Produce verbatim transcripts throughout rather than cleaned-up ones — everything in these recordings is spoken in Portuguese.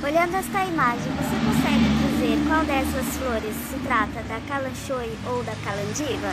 Olhando esta imagem, você consegue dizer qual dessas flores se trata da Kalanchoe ou da Calandiva?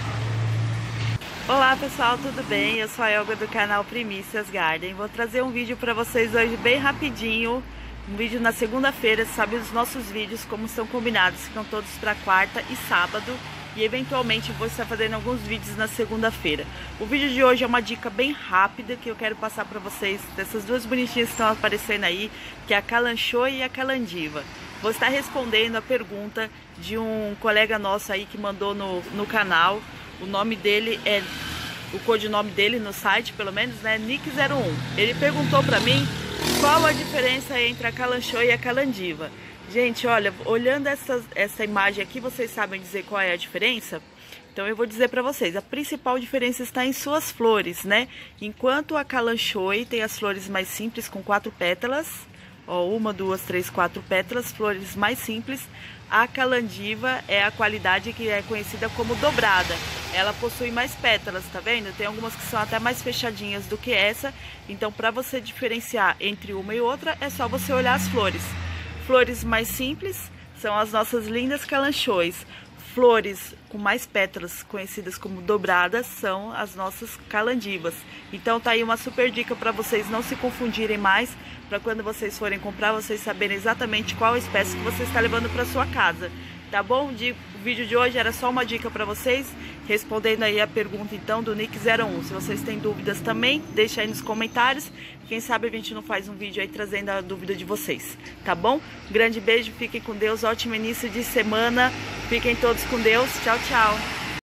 Olá pessoal, tudo bem? Eu sou a Elga do canal Primícias Garden. Vou trazer um vídeo para vocês hoje bem rapidinho. Um vídeo na segunda-feira, sabe, os nossos vídeos como são combinados, ficam todos para quarta e sábado. E eventualmente vou estar fazendo alguns vídeos na segunda-feira. O vídeo de hoje é uma dica bem rápida que eu quero passar para vocês, dessas duas bonitinhas que estão aparecendo aí, que é a Kalanchoe e a Calandiva. Vou estar respondendo a pergunta de um colega nosso aí que mandou no, no canal. O nome dele é, o codinome dele no site, pelo menos, né, Nick zero um. Ele perguntou para mim qual a diferença entre a Kalanchoe e a Calandiva. Gente, olha, olhando essa, essa imagem aqui, vocês sabem dizer qual é a diferença? Então eu vou dizer para vocês, a principal diferença está em suas flores, né? Enquanto a Kalanchoe tem as flores mais simples com quatro pétalas, ó, uma, duas, três, quatro pétalas, flores mais simples, a Calandiva é a qualidade que é conhecida como dobrada. Ela possui mais pétalas, tá vendo? Tem algumas que são até mais fechadinhas do que essa, então para você diferenciar entre uma e outra, é só você olhar as flores. Flores mais simples são as nossas lindas Kalanchoes. Flores com mais pétalas, conhecidas como dobradas, são as nossas Calandivas. Então tá aí uma super dica para vocês não se confundirem mais, para quando vocês forem comprar, vocês saberem exatamente qual espécie que você está levando para sua casa. Tá bom? O vídeo de hoje era só uma dica para vocês, respondendo aí a pergunta então do Nick zero um. Se vocês têm dúvidas também, deixa aí nos comentários. Quem sabe a gente não faz um vídeo aí trazendo a dúvida de vocês, tá bom? Grande beijo, fiquem com Deus, ótimo início de semana, fiquem todos com Deus, tchau, tchau!